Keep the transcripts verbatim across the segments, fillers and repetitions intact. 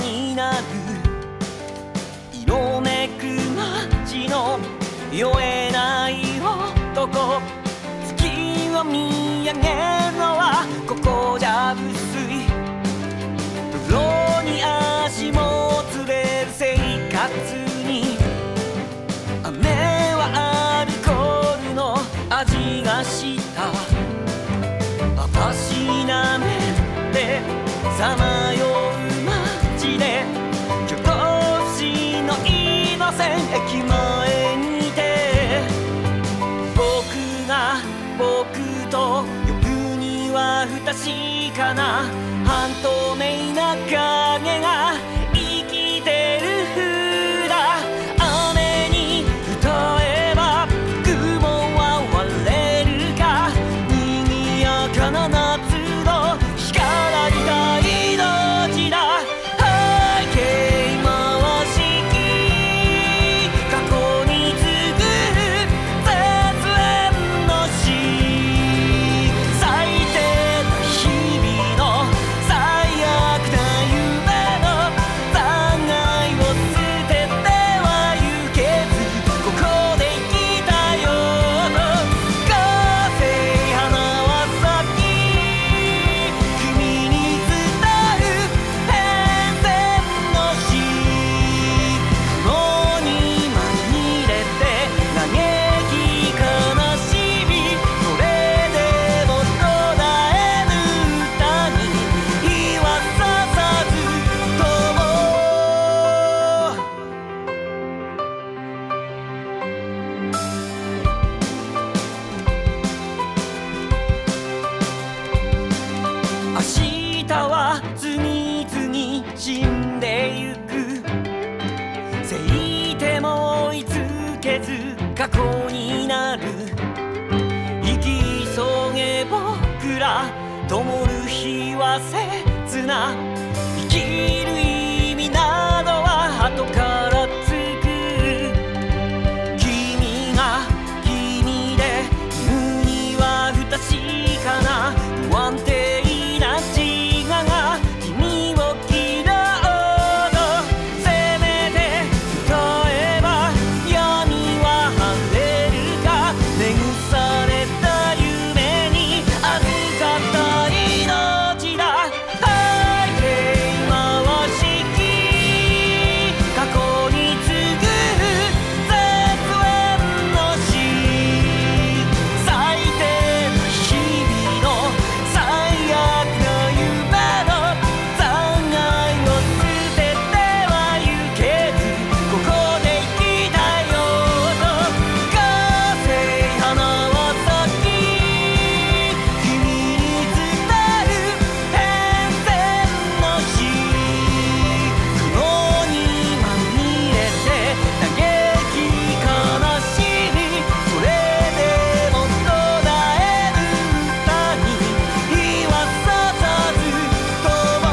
になる色めく街の酔えない男、月を見上げるのはここじゃ薄い、風呂に足もつれる生活に、雨はアルコールの味がした、たしなめてさまよう街で、京都市の井の線駅前にて、僕が僕と呼ぶには不確かな半透明な影が生きてる風だ。雨に歌えば雲は割れるか、賑やかな夏の光りた命だ。背景回し機、過去に次ぐ絶縁の死、最低な日々の最悪な夢の残骸を捨てては行けず、ここで生きたよと風花は咲き、君に伝う変遷の詩、雲にまみれて嘆き悲しみ、それでも途絶えぬ歌に言わささずとも。明日は次々死んでゆく、せいても追いつけず過去になる、生き急げ僕ら灯る日は切な、生きる意味などは後からつく、君が君で犬には不確かな不安定な自我が君を嫌おうと、せめて歌えば闇は晴れるか、眠された夢に預かった命だ。背景回し機、過去に次ぐ絶縁の死、最低な日々の最悪な夢の残骸を捨てては行けず、ここで生きたよと風花は咲き、君に伝う変遷の詩、雲にまみれて嘆き悲しみ、それでも途絶える歌に言わささずとも。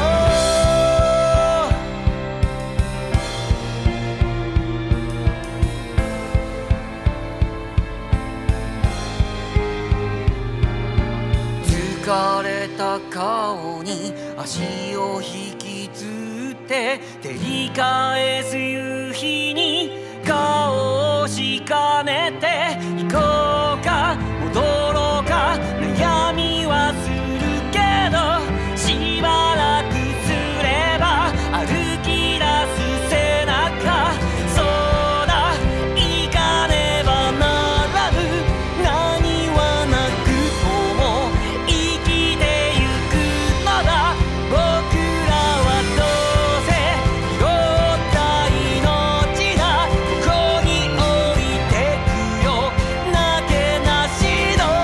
疲れた顔に足を引きずって照り返す夕日に顔をしかめて、行こうか戻ろうか悩みはするけど、しばらくすれば歩き出す背中、そうだ行かねばならぬ、何はなくとも生きてゆくのだ。僕らはどうせ拾った命だ、ここに置いてくよなけなしの。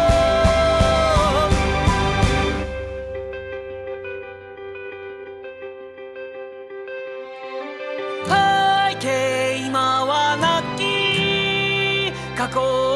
背景今はなき過去